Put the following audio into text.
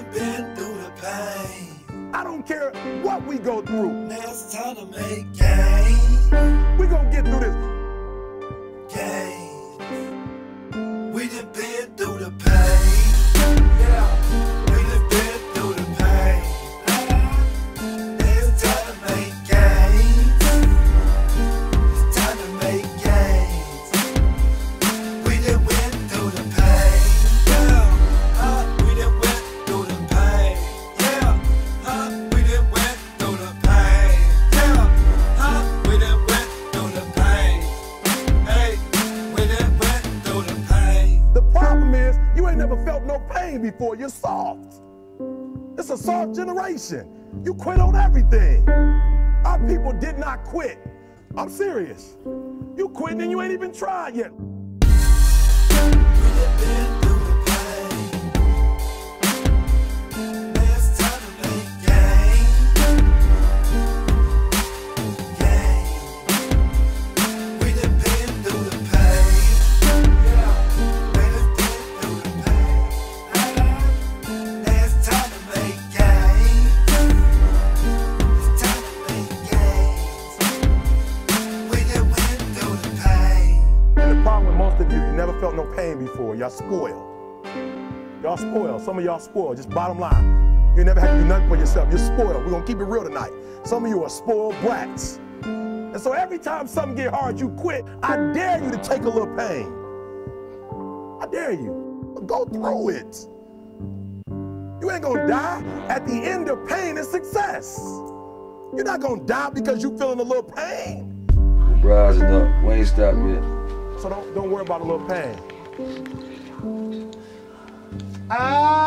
done been through the pain. I don't care what we go through. Now it's time to make gains. We gonna get through this. Gains. We done been through the pain. Yeah. We done been through the pain. Now it's time to make gains. It's time to make gains. We done went through the pain. Yeah. We done went through the pain. Yeah. We done went through the pain. Yeah. We done went through the pain. Hey, we done went through the pain. The problem is, you ain't never felt no pain before. You're soft. It's a soft generation. You quit on everything. Our people did not quit. I'm serious. You quitting and you ain't even tried yet. We done been through the pain. Now it's time to make gains. Gains. We done been through the pain. Yeah. We done been through the pain. Now it's time to make gains. It's time to make gains. We done went through the pain. And the problem with most of you, you never felt no pain before. Y'all spoiled. Y'all spoiled. Some of y'all spoiled. Just bottom line. You never had to do nothing for yourself. You're spoiled. We're gonna keep it real tonight. Some of you are spoiled brats. And so every time something get hard, you quit. I dare you to take a little pain. I dare you. Go through it. You ain't gonna die. At the end of pain is success. You're not gonna die because you feeling a little pain. Rising up, we ain't stopped yet. So don't worry about a little pain.